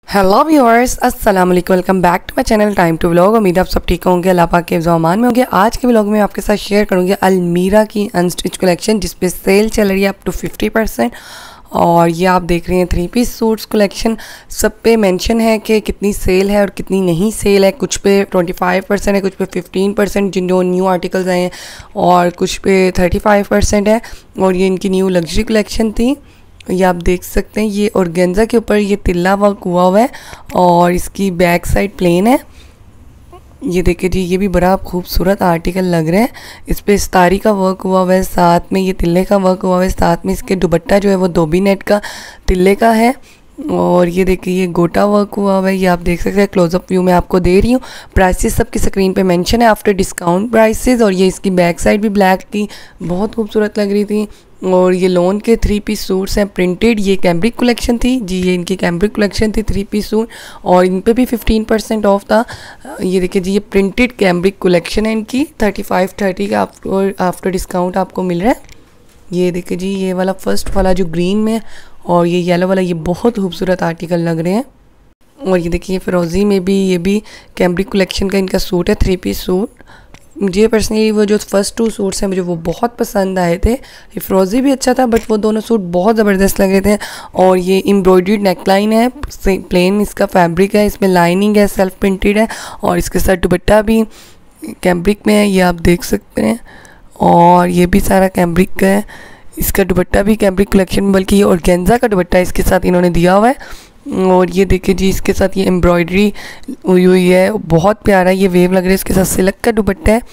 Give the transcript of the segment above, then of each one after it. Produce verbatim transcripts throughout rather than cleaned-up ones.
Hello viewers, अस्सलाम वालेकुम। Welcome back to my channel time to vlog. उम्मीद है आप सब ठीक होंगे, अल्लाह पाक के ज़मान में होंगे। आज के व्लॉग में आपके साथ शेयर करूंगी अलमीरा की अनस्टिच कलेक्शन, जिस पे सेल चल रही है अप टू फिफ्टी परसेंट। और ये आप देख रहे हैं थ्री पीस सूट्स कलेक्शन। सब पे मेंशन है कि कितनी सेल है और कितनी नहीं सेल है। कुछ पे ट्वेंटी फाइव परसेंट है, कुछ पे फिफ्टीन परसेंट जिन जो न्यू आर्टिकल्स आए हैं, और कुछ पे थर्टी फाइव परसेंट है। और ये इनकी न्यू लग्जरी कलेक्शन थी। ये आप देख सकते हैं, ये ऑर्गेन्जा के ऊपर ये तिल्ला वर्क हुआ हुआ है और इसकी बैक साइड प्लेन है। ये देखिए जी, ये भी बड़ा खूबसूरत आर्टिकल लग रहा है। इस पे स्टारी का वर्क हुआ हुआ है, साथ में ये तिल्ले का वर्क हुआ हुआ है, साथ में इसके दुपट्टा जो है वो दोबी नेट का तिल्ले का है। और ये देखिए, ये गोटा वर्क हुआ हुआ है। ये आप देख सकते हैं, क्लोजअप व्यू में आपको दे रही हूँ। प्राइसेस सबकी स्क्रीन पे मेंशन है, आफ्टर डिस्काउंट प्राइसेस। और ये इसकी बैक साइड भी ब्लैक की बहुत खूबसूरत लग रही थी। और ये लोन के थ्री पीस सूट्स हैं प्रिंटेड। ये कैम्ब्रिक कलेक्शन थी जी, ये इनकी कैम्ब्रिक कलेक्शन थी थ्री पीस सूट, और इन पे भी फिफ्टीन परसेंट ऑफ था। ये देखिए जी, ये प्रिंटेड कैम्ब्रिक कलेक्शन है इनकी, थर्टी फाइव थर्टी का आफ्टर आफ्टर डिस्काउंट आपको मिल रहा है। ये देखिए जी, ये वाला फर्स्ट वाला जो ग्रीन में और ये येलो वाला, ये बहुत खूबसूरत आर्टिकल लग रहे हैं। और ये देखिए फिरोज़ी में भी, ये भी कैम्ब्रिक कलेक्शन का इनका सूट है, थ्री पीस सूट। मुझे पर्सनली वो जो फर्स्ट टू सूट्स हैं मुझे वो बहुत पसंद आए थे। ये फिरोज़ी भी अच्छा था, बट वो दोनों सूट बहुत ज़बरदस्त लगे थे। और ये एम्ब्रॉयडर्ड नेकलाइन है, प्लेन इसका फैब्रिक है, इसमें लाइनिंग है, सेल्फ प्रिंटेड है, और इसके साथ दुपट्टा भी कैम्ब्रिक में है, ये आप देख सकते हैं। और ये भी सारा कैम्ब्रिक का है, इसका दुपट्टा भी कैम्ब्रिक कलेक्शन, बल्कि ये ऑर्गेन्जा का दुपट्टा इसके साथ इन्होंने दिया हुआ है। और ये देखिए जी, इसके साथ ये एम्ब्रॉयडरी हुई हुई है, बहुत प्यारा ये वेव लग रहा है। इसके साथ सिल्क का दुपट्टा है।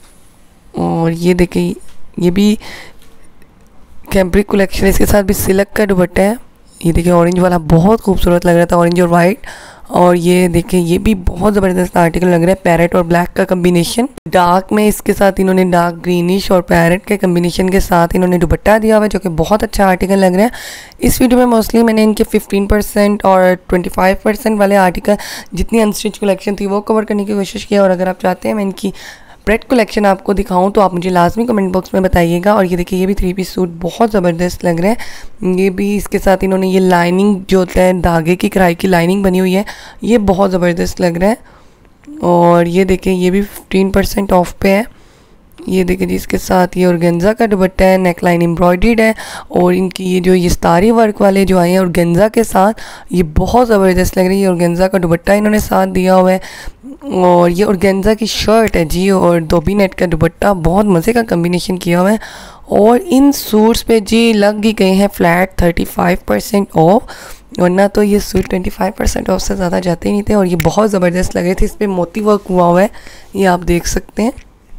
और ये देखिए, ये भी कैम्ब्रिक कलेक्शन, इसके साथ भी सिल्क का दुपट्टा है। ये देखिए, ऑरेंज वाला बहुत खूबसूरत लग रहा था, ऑरेंज और वाइट। और ये देखिए, ये भी बहुत ज़बरदस्त आर्टिकल लग रहा है, पैरेट और ब्लैक का कम्बिनेशन। डार्क में इसके साथ इन्होंने डार्क ग्रीनिश और पैरेट के कम्बिनेशन के साथ इन्होंने दुपट्टा दिया हुआ है, जो कि बहुत अच्छा आर्टिकल लग रहा है। इस वीडियो में मोस्टली मैंने इनके फिफ्टीन परसेंट और ट्वेंटी फाइव परसेंट वाले आर्टिकल, जितनी अनस्टिच कलेक्शन थी वो कवर करने की कोशिश किया। और अगर आप चाहते हैं मैं इनकी ब्रेड कलेक्शन आपको दिखाऊं तो आप मुझे लाजमी कमेंट बॉक्स में बताइएगा। और ये देखिए, ये भी थ्री पीस सूट बहुत ज़बरदस्त लग रहे हैं। ये भी इसके साथ इन्होंने ये लाइनिंग जो होता है, धागे की कढ़ाई की लाइनिंग बनी हुई है, ये बहुत ज़बरदस्त लग रहा है। और ये देखिए, ये भी फिफ्टीन परसेंट ऑफ पे है। ये देखिए जी, इसके साथ ये ऑर्गेन्जा का दुपट्टा है, नेकलाइन एम्ब्रॉयडर्ड है। और इनकी ये जो ये स्टारी वर्क वाले जो आए हैं ऑर्गेन्जा के साथ, ये बहुत ज़बरदस्त लग रही है। ऑर्गेन्जा का दुपट्टा इन्होंने साथ दिया हुआ है। और ये ऑर्गेन्जा की शर्ट है जी, और दोबी नेट का दुपट्टा, बहुत मज़े का कम्बिनेशन किया हुआ है। और इन सूट्स पे जी लग ही गए हैं flat thirty five percent off, वरना तो ये suit twenty five percent off से ज़्यादा जाते ही नहीं थे। और ये बहुत ज़बरदस्त लग रहे थे। इस पर मोती वर्क हुआ हुआ है, ये आप देख सकते हैं।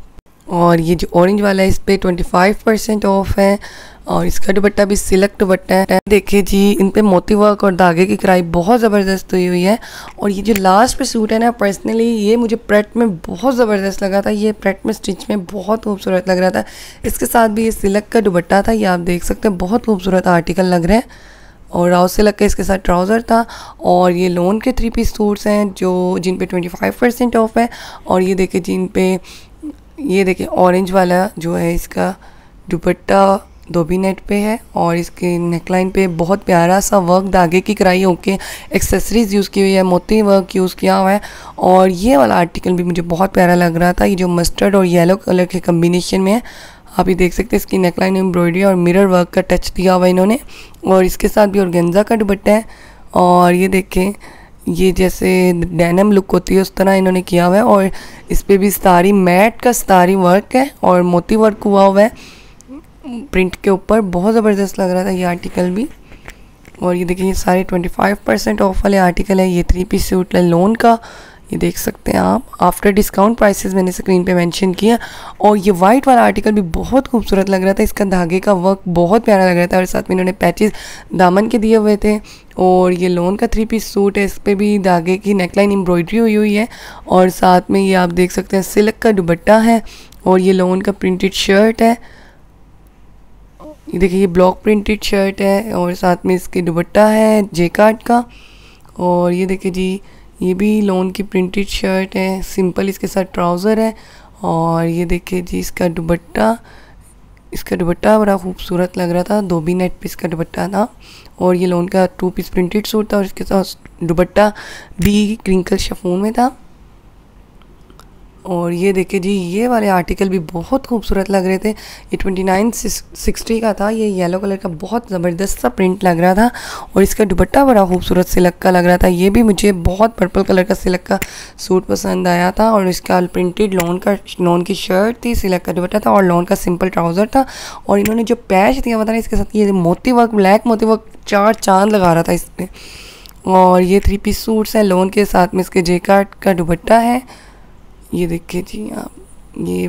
और ये जो ऑरेंज वाला है, इस पे ट्वेंटी फाइव परसेंट ऑफ है, और इसका दुपट्टा भी सिल्क दुपट्टा है। देखिए जी, इन पे मोती वर्क और धागे की कढ़ाई बहुत ज़बरदस्त हुई हुई है। और ये जो लास्ट पे सूट है ना, पर्सनली ये मुझे प्रेट में बहुत ज़बरदस्त लगा था। ये प्रेट में स्टिच में बहुत खूबसूरत लग रहा था। इसके साथ भी ये सिल्क का दुपट्टा था, ये आप देख सकते हैं, बहुत खूबसूरत आर्टिकल लग रहे हैं। और राव सिल्क का इसके साथ ट्राउज़र था। और ये लोन के थ्री पीस सूट्स हैं जो जिन पे ट्वेंटी फाइव परसेंट ऑफ है। और ये देखिए, जिन पे ये देखिए ऑरेंज वाला जो है, इसका दुपट्टा दोबी नेट पे है, और इसके नेकलाइन पे बहुत प्यारा सा वर्क, धागे की कढ़ाई होके एक्सेसरीज यूज़ की हुई है, मोती वर्क यूज़ किया हुआ है। और ये वाला आर्टिकल भी मुझे बहुत प्यारा लग रहा था, ये जो मस्टर्ड और येलो कलर के कम्बिनेशन में है। आप ये देख सकते हैं, इसकी नेकलाइन एम्ब्रॉयडरी और मिरर वर्क का टच दिया हुआ है इन्होंने। और इसके साथ भी ऑर्गेन्जा का दुपट्टा है। और ये देखें, ये जैसे डेनिम लुक होती है उस तरह इन्होंने किया हुआ है। और इस पे भी स्टारी मैट का स्टारी वर्क है और मोती वर्क हुआ हुआ है प्रिंट के ऊपर, बहुत ज़बरदस्त लग रहा था ये आर्टिकल भी। और ये देखिए, ये सारे ट्वेंटी फाइव परसेंट ऑफ वाले आर्टिकल है। ये थ्री पीस सूट है लोन का, ये देख सकते हैं आप, आफ्टर डिस्काउंट प्राइसेस मैंने स्क्रीन पे मेंशन किया। और ये वाइट वाला आर्टिकल भी बहुत खूबसूरत लग रहा था, इसका धागे का वर्क बहुत प्यारा लग रहा था, और साथ में इन्होंने पैचेस दामन के दिए हुए थे। और ये लोन का थ्री पीस सूट है, इस पर भी धागे की नेकलाइन एम्ब्रॉयडरी हुई हुई है, और साथ में ये आप देख सकते हैं सिल्क का दुपट्टा है। और ये लोन का प्रिंटेड शर्ट है, ये देखिए, ये ब्लॉक प्रिंटेड शर्ट है, और साथ में इसके दुपट्टा है जेकार्ड का। और ये देखिए जी, ये भी लोन की प्रिंटेड शर्ट है, सिंपल इसके साथ ट्राउज़र है। और ये देखिए जी, इसका दुपट्टा इसका दुपट्टा बड़ा खूबसूरत लग रहा था, दो भी नेट पीस का दुपट्टा था और ये लोन का टू पीस प्रिंटेड सूट था और इसके साथ दुपट्टा भी क्रिंकल शिफॉन में था। और ये देखिए जी, ये वाले आर्टिकल भी बहुत खूबसूरत लग रहे थे। ये ट्वेंटी नाइन सिक्सटी का था। ये येलो कलर का बहुत ज़बरदस्त सा प्रिंट लग रहा था और इसका दुपट्टा बड़ा खूबसूरत सिल्क का लग रहा था। ये भी मुझे बहुत पर्पल कलर का सिल्क का सूट पसंद आया था और इसका प्रिंटेड लॉन का लॉन की शर्ट थी, सिल्क का दुपट्टा था और लॉन का सिंपल ट्राउज़र था। और इन्होंने जो पैच दिया पता नहीं इसके साथ ये मोती वर्क, ब्लैक मोती वर्क, चार चांद लगा रहा था इस पर। और ये थ्री पीस सूट्स हैं लॉन के साथ में इसके जेकार्ड का दुपट्टा है। ये देखिए जी आप, ये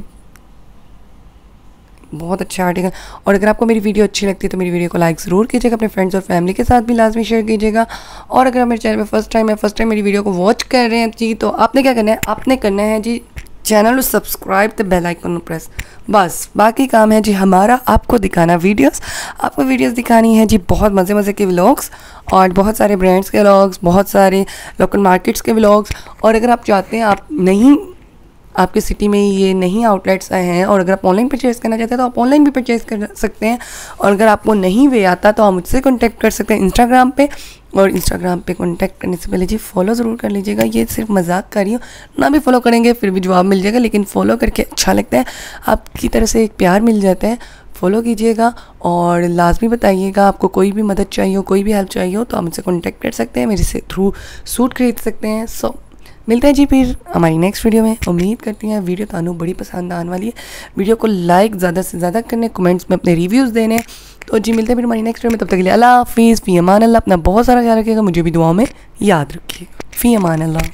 बहुत अच्छा आर्टिकल। और अगर आपको मेरी वीडियो अच्छी लगती है तो मेरी वीडियो को लाइक ज़रूर कीजिएगा, अपने फ्रेंड्स और फैमिली के साथ भी लाजमी शेयर कीजिएगा। और अगर आप मेरे चैनल पे फर्स्ट टाइम है फर्स्ट टाइम मेरी वीडियो को वॉच कर रहे हैं जी, तो आपने क्या करना है, आपने करना है जी चैनल को सब्सक्राइब, तो बेल आइकन प्रेस, बस बाकी काम है जी हमारा आपको दिखाना वीडियोस। आपको वीडियोस दिखानी है जी बहुत मज़े मज़े के व्लॉग्स और बहुत सारे ब्रांड्स के व्लॉग्स, बहुत सारे लोकल मार्केट्स के व्लॉग्स। और अगर आप चाहते हैं, आप नहीं आपके सिटी में ये नहीं आउटलेट्स आए हैं और अगर आप ऑनलाइन परचेज़ करना चाहते हैं तो आप ऑनलाइन भी परचेज़ कर सकते हैं। और अगर आपको नहीं वे आता तो आप मुझसे कांटेक्ट कर सकते हैं इंस्टाग्राम पे। और इंस्टाग्राम पे कांटेक्ट करने से पहले जी फॉलो ज़रूर कर लीजिएगा। ये सिर्फ मजाक कर रही हूँ, ना भी फॉलो करेंगे फिर भी जवाब मिल जाएगा, लेकिन फॉलो करके अच्छा लगता है, आपकी तरफ से एक प्यार मिल जाता है। फॉलो कीजिएगा और लाजमी बताइएगा आपको कोई भी मदद चाहिए हो, कोई भी हेल्प चाहिए हो तो आप मुझसे कॉन्टेक्ट कर सकते हैं, मेरे से थ्रू सूट खरीद सकते हैं। सो मिलते हैं जी फिर हमारी नेक्स्ट वीडियो में। उम्मीद करती हैं वीडियो तानू बड़ी पसंद आने वाली है। वीडियो को लाइक ज़्यादा से ज़्यादा करने, कमेंट्स में अपने रिव्यूज़ देने। तो जी मिलते हैं फिर हमारी नेक्स्ट वीडियो में, तब तक के लिए अल्लाह हाफिज़, फ़ी अमान अल्लाह। अपना बहुत सारा ख्याल रखिएगा, मुझे भी दुआओं में याद रखिएगा। फ़ी अमान अल्लाह।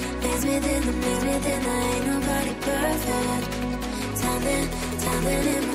Within the, within the, ain't nobody perfect. Time in, time in my